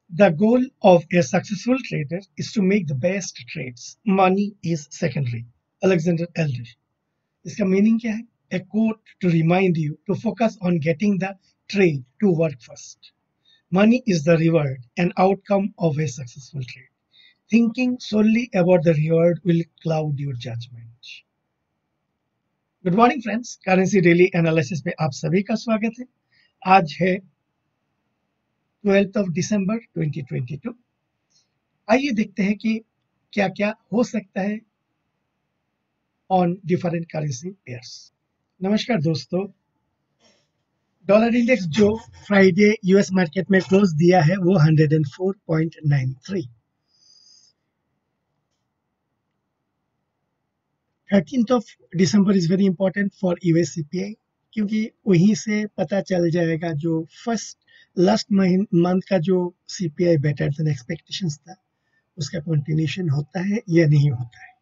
The goal of a successful trader is to make the best trades. Money is secondary. Alexander Elder. इसका meaning क्या है? A quote to remind you to focus on getting the trade to work first. Money is the reward and outcome of a successful trade. Thinking solely about the reward will cloud your judgment. Good morning friends, currency daily analysis में आप सभी का स्वागत है। आज है 12th of December 2022। आइए देखते हैं कि क्या क्या हो सकता है ऑन डिफरेंट करेंसी पेयर्स। नमस्कार दोस्तों, डॉलर इंडेक्स जो फ्राइडे यूएस मार्केट में क्लोज दिया है वो 104.93। 13th of December is very important for US CPI, क्योंकि वहीं से पता चल जाएगा जो लास्ट मंथ का जो सीपीआई बेटर देन एक्सपेक्टेशंस था उसका कंटिन्यूशन होता है या नहीं होता है।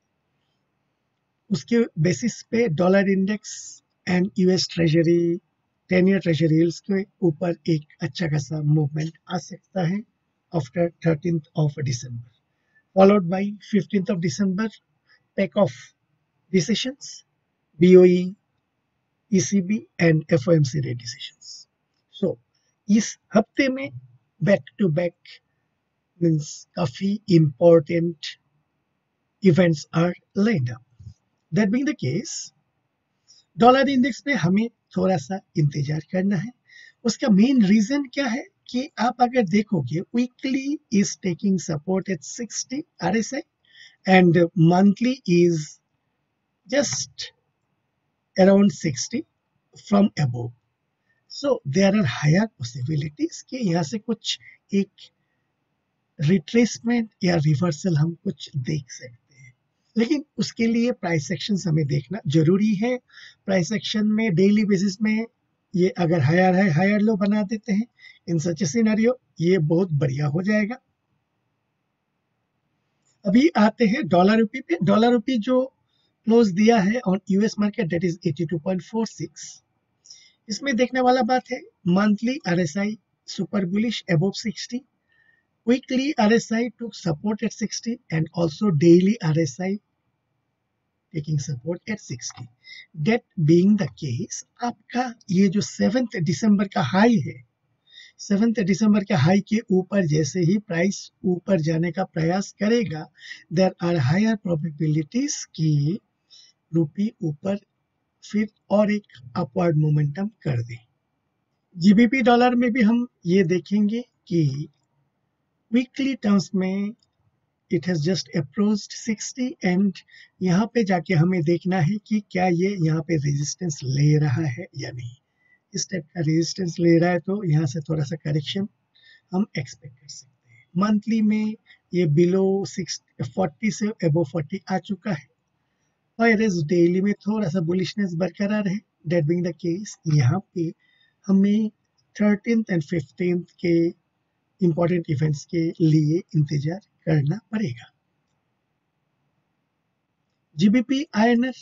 उसके बेसिस पे dollar index and US treasury 10-year treasury yields के ऊपर एक अच्छा खासा मूवमेंट आ सकता है after 13th of December, followed by 15th of December pack of decisions, BOE, ECB and FOMC rate decisions. So इस हफ्ते में बैक टू बैक मीन्स काफी important events are lined up. That being the case, dollar index पे हमें थोड़ा सा इंतजार करना है। उसका मेन रीजन क्या है कि आप अगर देखोगे weekly is taking support at 60 RSI and monthly is just around 60 from above. So there are higher possibilities कि यहाँ से कुछ एक रिट्रेसमेंट या रिवर्सल हम कुछ देख सकते हैं, लेकिन उसके लिए प्राइस एक्शंस हमें देखना जरूरी है। प्राइस एक्शन में डेली बेसिस में ये अगर हायर है हायर लो बना देते हैं, इन सच सिनेरियो ये बहुत बढ़िया हो जाएगा। अभी आते हैं डॉलर रूपी पे। डॉलर रूपी जो क्लोज दिया है on US market that is 82.46। इसमें देखने वाला बात है monthly RSI super bullish above 60, weekly RSI took support at 60 and also daily RSI taking support at 60. That being the case, आपका ये जो 7th दिसंबर का हाई है, 7th दिसंबर के हाई के ऊपर जैसे ही प्राइस ऊपर जाने का प्रयास करेगा, there are higher probabilities कि रूपी ऊपर फिर और एक अपवर्ड मोमेंटम कर दे। जीबीपी डॉलर में भी हम ये देखेंगे कि वीकली टर्म्स में it has just approached 60 and यहाँ पे जाके हमें देखना है कि क्या ये यहाँ पे रेजिस्टेंस ले रहा है या नहीं। इस टाइप का रेजिस्टेंस ले रहा है तो यहाँ से थोड़ा सा करेक्शन हम एक्सपेक्ट कर सकते हैं। मंथली में ये बिलो 40 से अबव 40 आ चुका है, और डेली में थोड़ा सा बुलिशनेस बरकरार है। दैट बीइंग द केस, यहाँ पे हमें 13th एंड 15th के इंपॉर्टेंट इवेंट्स के लिए इंतजार करना पड़ेगा। जीबीपी INR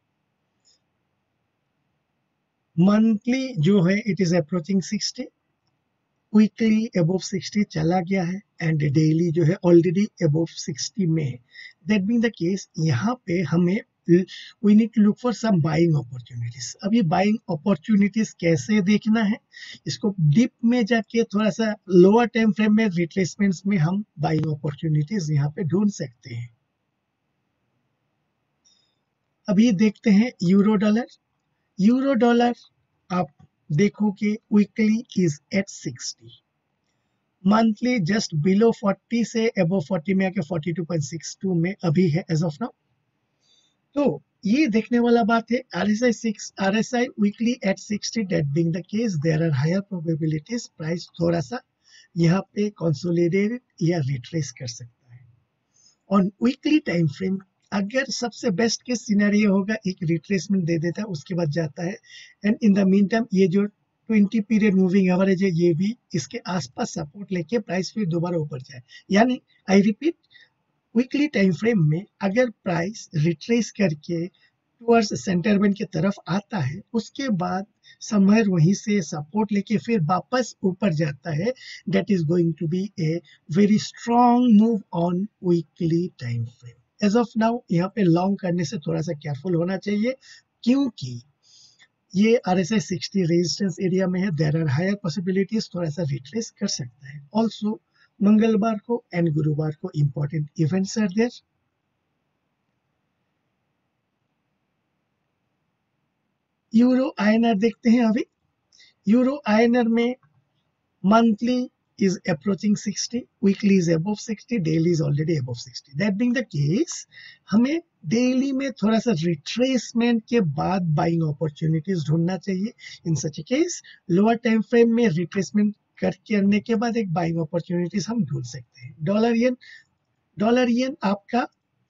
मंथली जो है it is approaching 60, weekly above 60 चला गया है एंड डेली जो है ऑलरेडी अबव 60 में। दैट बीइंग द केस, यहाँ पे हमें we need to look for some buying opportunities। अभी बाइंग अपॉर्चुनिटीज कैसे देखना है, इसको डीप में जाके थोड़ा सा लोअर टाइम फ्रेम में रिट्रेसमेंट्स में हम बाइंग अपॉर्चुनिटीज यहाँ पे ढूंढ सकते हैं। अभी देखते हैं यूरो डॉलर। यूरो डॉलर आप देखोगे weekly is at 60, monthly just below 40 से अबव 40 में आके 42.62 में अभी है एज ऑफ नाउ। तो ये देखने वाला बात है RSI weekly at 60। That being the case, there are higher probabilities price थोड़ा सा यहाँ पे कंसोलिडेट या रिट्रेस कर सकता है। ऑन वीकली टाइम फ्रेम अगर सबसे बेस्ट केस सिनेरियो होगा एक रिट्रेसमेंट दे देता है, उसके बाद जाता है and in the meantime ये जो 20 पीरियड मूविंग एवरेज है ये भी इसके आसपास सपोर्ट लेके प्राइस फिर दोबारा ऊपर जाए। यानी I repeat, weekly time frame में अगर प्राइस रिट्रेस करके टुवर्ड्स सेंटर बैंड की तरफ आता है, उसके बाद समवेयर वहीं से सपोर्ट लेके फिर वापस ऊपर जाता है, that is going to be a very strong move on weekly time frame. As of now यहाँ पे लॉन्ग करने से थोड़ा सा केयरफुल होना चाहिए, क्योंकि ये RSI 60 रेजिस्टेंस एरिया में है, देयर आर हायर पॉसिबिलिटीज थोड़ा सा रिट्रेस कर सकता है। ऑल्सो मंगलवार को एंड गुरुवार को important events are there. Euro INR देखते हैं अभी। यूरो INR में monthly is approaching 60, weekly is above 60, daily is already above 60. That being the case, हमें डेली में थोड़ा सा रिट्रेसमेंट के बाद बाइंग अपॉर्चुनिटीज ढूंढना चाहिए। In such a case lower time frame में रिट्रेसमेंट करने के बाद एक बाइंग अपॉर्चुनिटीज हम ढूंढ सकते हैं। डॉलर येन आपका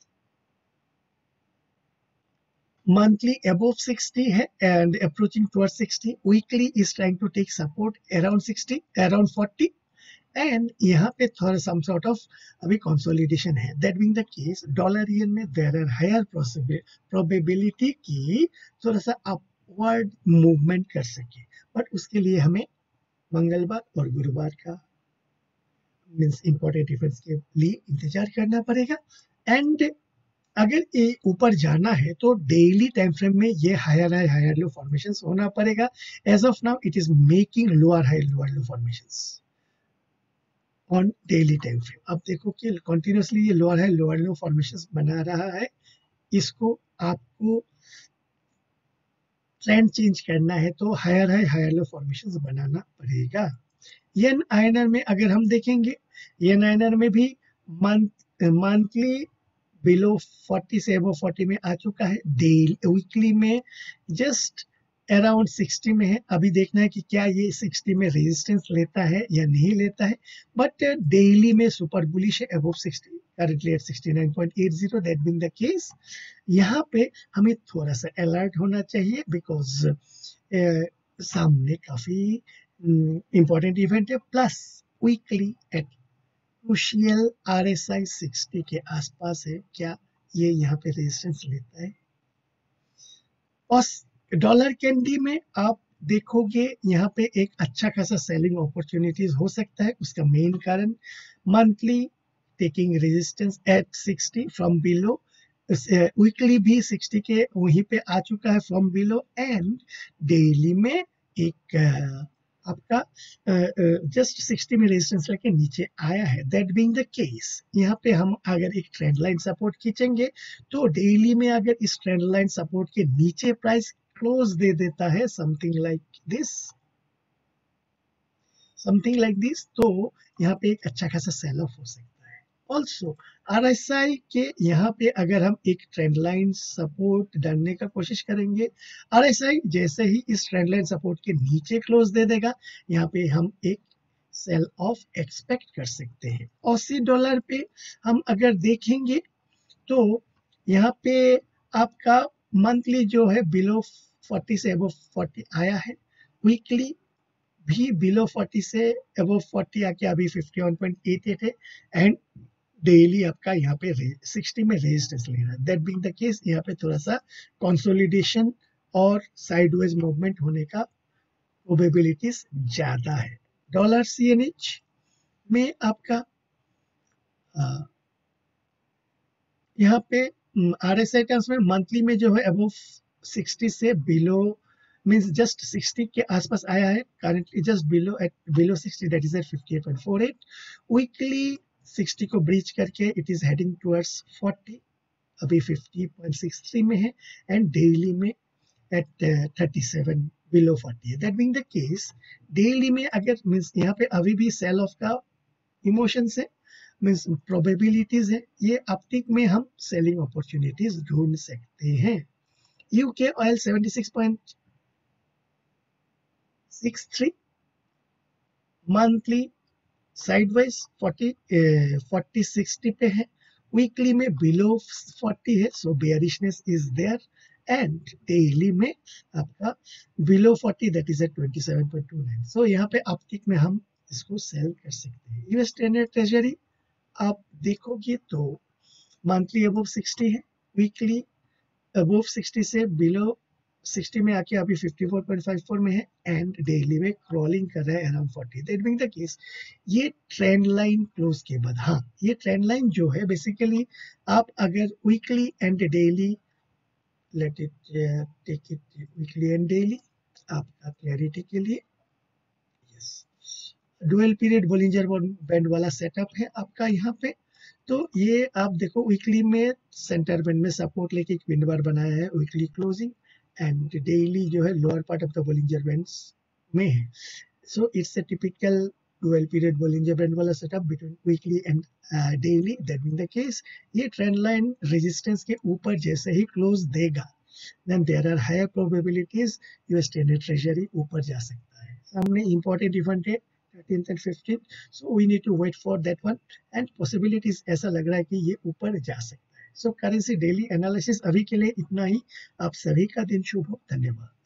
monthly above 60 है and approaching towards 60, weekly is trying to take support around 60, around 40, and यहाँ पे थोड़ा some sort of अभी consolidation है। That being the case, डॉलर येन में there are higher probability कि थोड़ा सा upward movement कर सके, but उसके लिए हमें मंगलवार और गुरुवार का मीन्स इंपॉर्टेंट इवेंट्स के लिए इंतजार करना पड़ेगा। एंड अगर ये ऊपर जाना है तो डेली टाइम फ्रेम में ये हायर लो फॉर्मेशंस होना पड़ेगा। As of now it is making lower low formations on daily time frame. अब देखो कि कंटिन्यूअसली ये लोअर लो फॉर्मेशंस बना रहा है, इसको आपको ट्रेंड चेंज करना है तो हायर लो फॉर्मेशंस बनाना पड़ेगा। येन INR में अगर हम देखेंगे, येन INR में भी मंथली बिलो 40 से अबव 40 में आ चुका है, डेली वीकली में जस्ट अराउंड 60 में है। अभी देखना है कि क्या ये 60 में रेजिस्टेंस लेता है या नहीं लेता है, बट डेली में सुपर बुलिश है above 60, currently at 69.80। That being the case यहाँ पे हमें थोड़ा सा अलर्ट होना चाहिए, बिकॉज सामने काफी इंपॉर्टेंट इवेंट है, plus weekly at crucial RSI 60 के आसपास है। क्या ये यहाँ पे रेजिस्टेंस लेता है? और डॉलर कैंडी में आप देखोगे यहाँ पे एक अच्छा खासा सेलिंग अपॉर्चुनिटीज हो सकता है। उसका मेन कारण monthly taking resistance at 60 from below, weekly भी 60 के वहीं पे आ चुका है फ्रॉम बिलो, एंड डेली में एक आपका जस्ट 60 में रेजिस्टेंस लेके नीचे आया है। दैट बीइंग द केस यहाँ पे हम अगर एक ट्रेंड लाइन सपोर्ट खींचेंगे तो डेली में अगर इस ट्रेंड लाइन सपोर्ट के नीचे प्राइस क्लोज दे देता है समथिंग लाइक दिस, तो यहाँ पे एक अच्छा खासा सेल ऑफ हो सकता है। ऑल्सो RSI के यहाँ पे अगर हम एक ट्रेंड लाइन सपोर्ट डालने का कोशिश करेंगे, RSI जैसे ही इस ट्रेंड लाइन सपोर्ट के नीचे क्लोज दे देगा, यहाँ पे हम एक सेल ऑफ एक्सपेक्ट कर सकते हैं। $80 पे हम अगर देखेंगे तो यहाँ पे आपका मंथली जो है बिलो 40 से अबव 40 आया है, वीकली भी बिलो 40 से अबव 40 आके अभी 51.88 है, एंड डेली आपका यहाँ पे 60 में रेजिस्टेंस ले रहा है। दैट बीइंग द केस यहाँ पे थोड़ा सा कंसोलिडेशन और साइडवेज मूवमेंट होने का प्रोबेबिलिटीज ज्यादा है। डॉलर CNH में आपका यहाँ पे RSI टर्म्स में मंथली में जो है अबव 60 से बिलो मींस जस्ट 60 के आसपास आया है, currently just below 60, that is at 58.48। Weekly 60 को ब्रीच करके इट इज हेडिंग टुवर्ड्स 40, अभी 50.63 में है, एंड डेली में एट 37 बिलो 40 है। That being the case daily में अगर मींस यहाँ पे अभी भी सेल ऑफ का इमोशंस है, मींस प्रोबेबिलिटीज है, ये अपटिक में हम सेलिंग अपॉर्चुनिटीज ढूंढ सकते हैं। UK ऑयल 76.63 मंथली साइडवाइज 40-60 पे है, वीकली में बिलो 40 है, so bearishness is there, and daily में आपका below 40, that is at 27.29। So यहाँ पे अपटिक में हम इसको सेल कर सकते हैं। US 10-year ट्रेजरी आप देखोगे तो मंथली अबव 60 है, वीकली अबव 60 से बिलो 60 में आके अभी 54.54 में है एंड डेली में क्रॉलिंग कर रहा है around 40। That mean the case ये ट्रेंड लाइन क्लोज के बाद, हाँ ये ट्रेंड लाइन जो है बेसिकली आप अगर weekly and daily, let it take it weekly and daily आपका क्लैरिटी के लिए, yes dual period Bollinger band वाला सेटअप है आपका यहाँ पे। तो ये आप देखो वीकली में सेंटर बैंड में सपोर्ट लेके एक विंड बार बनाया है वीकली क्लोजिंग, एंड डेली जो है lower part of the Bollinger bands में है। So it's a typical dual period Bollinger band वाला setup between weekly and daily. That mean the case ये ट्रेंड लाइन रेजिस्टेंस के ऊपर जैसे ही क्लोज देगा then there are higher probabilities US 10 treasury ऊपर जा सकता है। सामने important event है 13th and 15th, so we need to wait for that one and possibilities ऐसा लग रहा है कि ये ऊपर जा सकता है। So करेंसी डेली एनालिसिस अभी के लिए इतना ही। आप सभी का दिन शुभ हो, धन्यवाद।